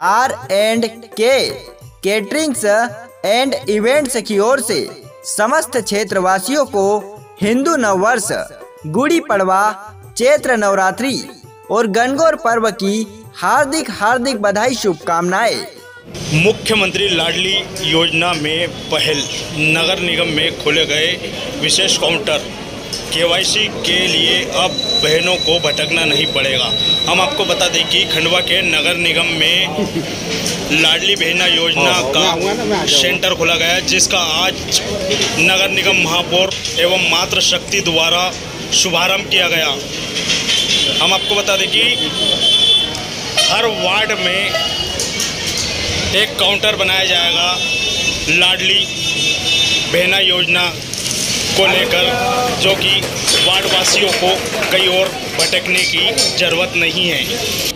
R&K caterings and events की ओर से समस्त क्षेत्रवासियों को हिंदू नववर्ष, गुड़ी पड़वा, चैत्र नवरात्रि और गणगौर पर्व की हार्दिक हार्दिक बधाई, शुभकामनाएं। मुख्यमंत्री लाडली योजना में पहल नगर निगम में खोले गए विशेष काउंटर केवाईसी के लिए अब बहनों को भटकना नहीं पड़ेगा। हम आपको बता दें कि खंडवा के नगर निगम में लाडली बहना योजना का सेंटर खोला गया, जिसका आज नगर निगम महापौर एवं मातृशक्ति द्वारा शुभारंभ किया गया। हम आपको बता दें कि हर वार्ड में एक काउंटर बनाया जाएगा लाडली बहना योजना को लेकर, जो कि वार्ड वासियों को कहीं और भटकने की जरूरत नहीं है।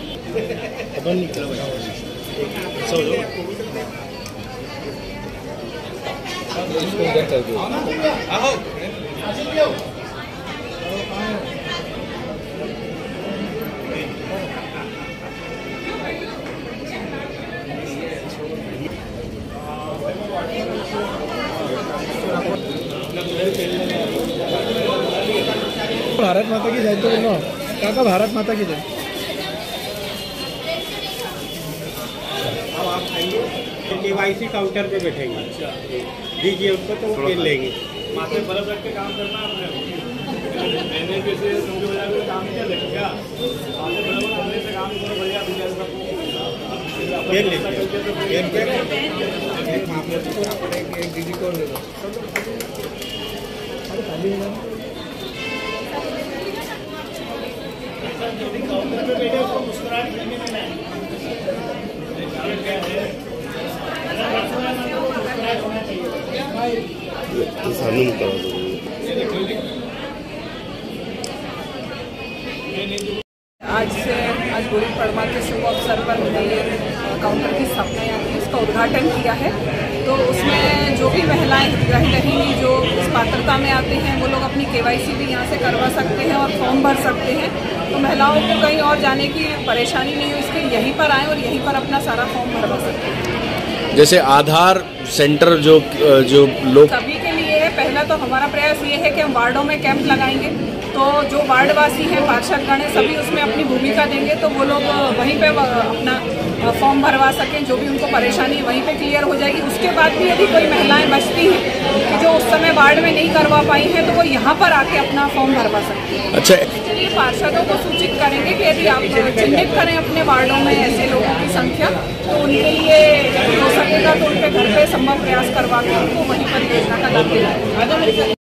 भारत माता की जय। तो बोलो काका, भारत माता की जय। अब आप आइए, केवाईसी काउंटर पे बैठेंगे, दीजिए उनको तो वो खेल लेंगे। माथे बर्फ रख के काम करना आपने, मैंने कैसे समझो बजा काम किया लेकिन क्या माथे बर्फ करने से काम करो बढ़िया खेल लेंगे। एक दीदी को ले लो। आज गुड़ी पड़वा के शुभ अवसर पर काउंटर की स्थापना यहाँ की उसका उद्घाटन किया है। तो उसमें जो भी महिलाएं रह रही जो इस पात्रता में आते हैं वो लोग अपनी केवाईसी भी यहाँ से करवा सकते हैं और फॉर्म भर सकते हैं। तो महिलाओं को कहीं और जाने की परेशानी नहीं हो, इसके यहीं पर आए और यहीं पर अपना सारा फॉर्म भरवा सकते हैं। जैसे आधार सेंटर जो लोग सभी के लिए है। पहला तो हमारा प्रयास ये है कि हम वार्डों में कैंप लगाएंगे, तो जो वार्डवासी हैं, पार्षदगण हैं, सभी उसमें अपनी भूमिका देंगे, तो वो लोग वहीं पे अपना फॉर्म भरवा सकें। जो भी उनको परेशानी वहीं पे क्लियर हो जाएगी। उसके बाद भी यदि कोई महिलाएं बचती हैं कि जो उस समय वार्ड में नहीं करवा पाई हैं, तो वो यहाँ पर आके अपना फॉर्म भरवा सकती हैं। अच्छा, इसके लिए पार्षदों को सूचित करेंगे कि यदि आप चिन्हित करें अपने वार्डों में ऐसे लोगों की संख्या, तो उनके लिए हो सकेगा तो उनके घर पे संभव प्रयास करवा के उनको वहीं पर योजना का लाभ दिलाएं।